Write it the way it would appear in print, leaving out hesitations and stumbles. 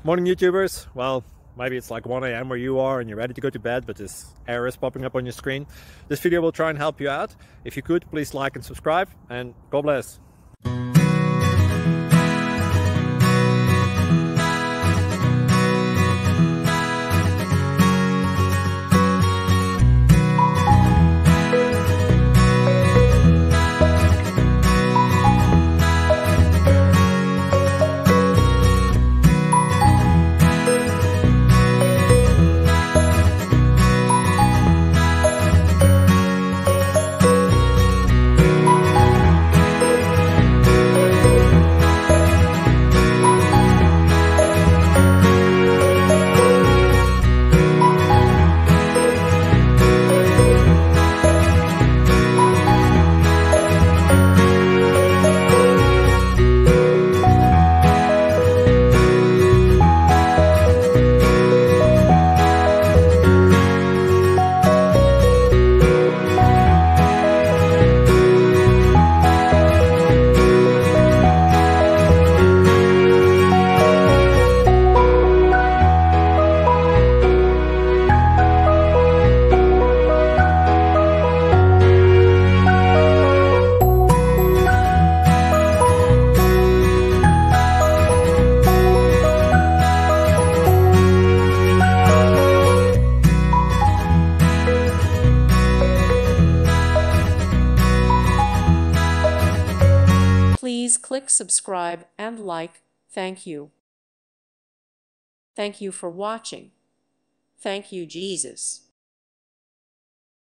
Morning YouTubers. Well, maybe it's like 1 a.m. where you are and you're ready to go to bed, but this error is popping up on your screen. This video will try and help you out. If you could, please like and subscribe, and God bless. Please click subscribe and like. Thank you. Thank you for watching. Thank you, Jesus.